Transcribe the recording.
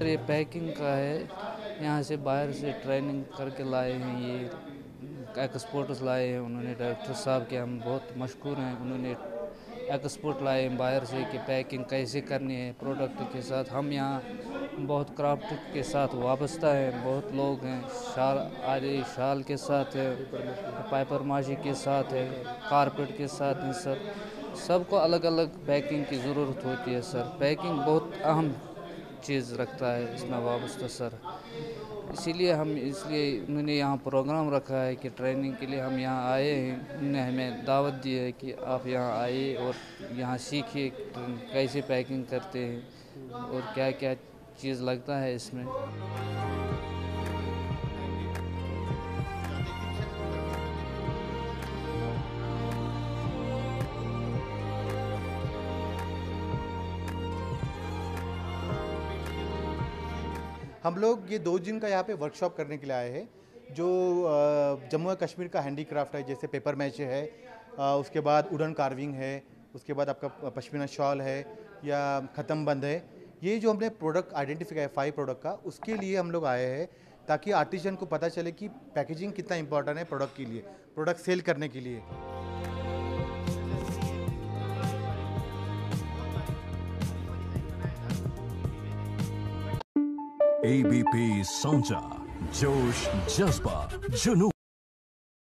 Sir ये packing का है, यहाँ से बाहर से ट्रेनिंग करके लाए हैं, ये एक्सपोर्ट्स लाए हैं उन्होंने, डायरेक्टर साहब के हम बहुत मशहूर हैं, उन्होंने एक्सपोर्ट लाए हैं बाहर से कि पैकिंग कैसे करनी है प्रोडक्ट के साथ। हम यहाँ बहुत क्राफ्ट के साथ वाबस्ता हैं, बहुत लोग हैं, शाल आरी शाल के साथ है, पेपर माशी के साथ है, कारपेट के साथ है सर। सबको अलग अलग पैकिंग की ज़रूरत होती है सर। पैकिंग बहुत अहम चीज़ रखता है इसमें वाबस्ता सर। इसलिए उन्होंने यहाँ प्रोग्राम रखा है कि ट्रेनिंग के लिए हम यहाँ आए हैं। उन्होंने हमें दावत दी है कि आप यहाँ आइए और यहाँ सीखिए कैसे पैकिंग करते हैं और क्या क्या चीज़ लगता है इसमें। हम लोग ये 2 दिन का यहाँ पे वर्कशॉप करने के लिए आए हैं। जो जम्मू और कश्मीर का हैंडीक्राफ्ट है, जैसे पेपर मैचे है, उसके बाद वुडन कार्विंग है, उसके बाद आपका पश्मीना शॉल है या ख़त्म बंद है। ये जो हमने प्रोडक्ट आइडेंटिफाई है 5 प्रोडक्ट का, उसके लिए हम लोग आए हैं ताकि आर्टिजन को पता चले कि पैकेजिंग कितना इंपॉर्टेंट है प्रोडक्ट के लिए, प्रोडक्ट सेल करने के लिए। ABP Sonja, जोश जज्बा जुनून।